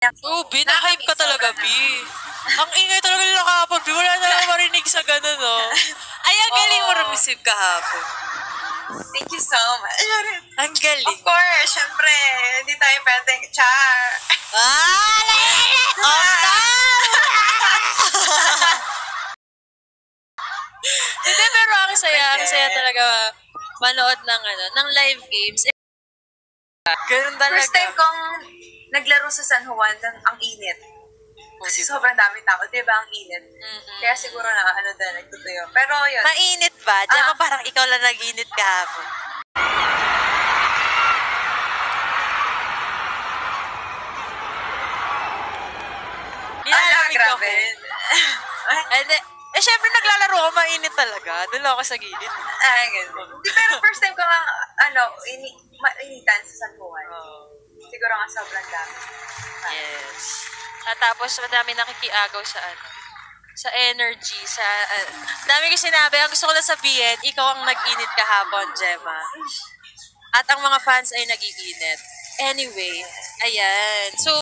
Oo, B, na-hype ka talaga, B. Ang ingay talaga nila kahapon, B. Wala na lang marinig sa gano'n, no? Ay, ang galing mo receive kahapon. Thank you so much. Ang galing. Of course, syempre, hindi tayo pwedeng char. Hindi, pero ang saya talaga manood ng live games. Ganun talaga. First time kong naglaro sa San Juan, ang init. Kasi sobrang daming tao, di ba, ang init. Kaya siguro na, nagtutuyo. Pero yun. Mainit ba? Jema, parang ikaw lang nag-init kahapon. Grabe. Syempre naglalaro ako, mainit talaga. Doon ako sa gilid. Ay, ganun. Pero first time ko lang, mainitan sa San Juan. Siguro nga sobrang dami. Yes. At tapos, madami nakikiagaw sa energy, dami ko sinabi. Ang gusto ko lang sabihin, ikaw ang nag-init kahapon, Jema. At ang mga fans ay nag-iinit. Anyway, ayan. So,